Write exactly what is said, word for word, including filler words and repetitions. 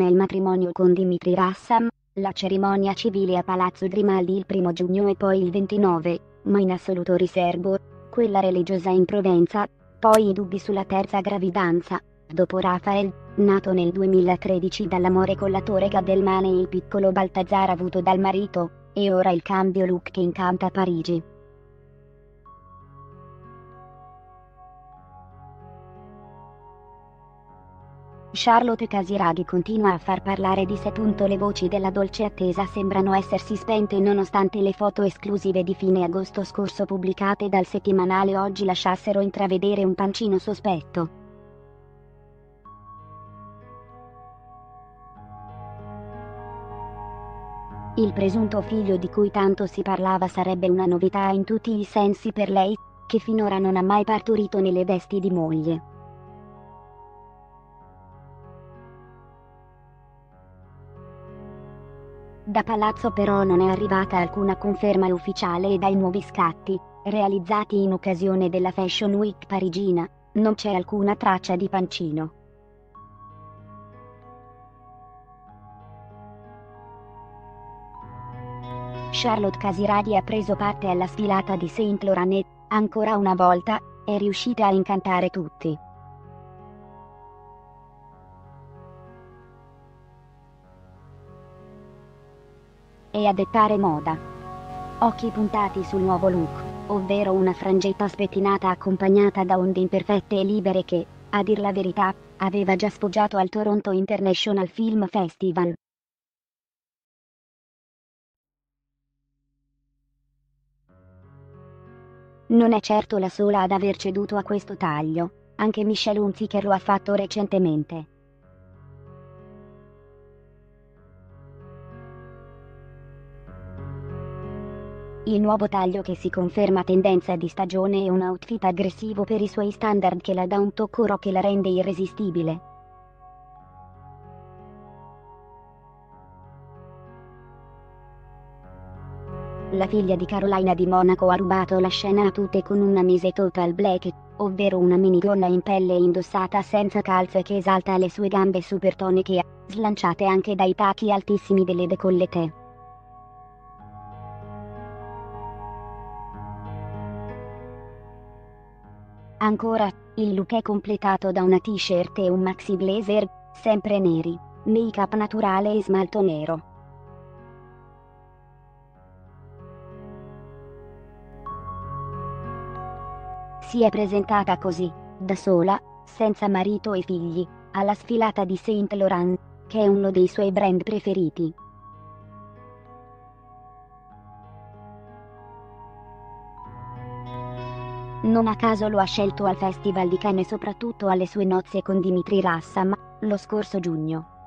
il matrimonio con Dimitri Rassam, la cerimonia civile a Palazzo Grimaldi il primo giugno e poi il ventinove, ma in assoluto riservo, quella religiosa in Provenza, poi i dubbi sulla terza gravidanza, dopo Rafael, nato nel duemilatredici dall'amore con l'attore Gadelman e il piccolo Baltazar avuto dal marito, e ora il cambio look che incanta Parigi. Charlotte Casiraghi continua a far parlare di sé. Le voci della dolce attesa sembrano essersi spente nonostante le foto esclusive di fine agosto scorso pubblicate dal settimanale Oggi lasciassero intravedere un pancino sospetto. Il presunto figlio di cui tanto si parlava sarebbe una novità in tutti i sensi per lei, che finora non ha mai partorito nelle vesti di moglie. Da Palazzo però non è arrivata alcuna conferma ufficiale e dai nuovi scatti, realizzati in occasione della Fashion Week parigina, non c'è alcuna traccia di pancino. Charlotte Casiraghi ha preso parte alla sfilata di Saint Laurent e, ancora una volta, è riuscita a incantare tutti. E a dettare moda. Occhi puntati sul nuovo look, ovvero una frangetta spettinata accompagnata da onde imperfette e libere che, a dir la verità, aveva già sfoggiato al Toronto International Film Festival. Non è certo la sola ad aver ceduto a questo taglio, anche Michelle Hunziker lo ha fatto recentemente. Il nuovo taglio che si conferma tendenza di stagione è un outfit aggressivo per i suoi standard che la dà un tocco rock che la rende irresistibile. La figlia di Carolina di Monaco ha rubato la scena a tutte con una mise total black, ovvero una minigonna in pelle indossata senza calze che esalta le sue gambe super toniche, slanciate anche dai tacchi altissimi delle décolleté. Ancora, il look è completato da una t-shirt e un maxi blazer, sempre neri, make-up naturale e smalto nero. Si è presentata così, da sola, senza marito e figli, alla sfilata di Saint Laurent, che è uno dei suoi brand preferiti. Non a caso lo ha scelto al Festival di Cannes e soprattutto alle sue nozze con Dimitri Rassam, lo scorso giugno.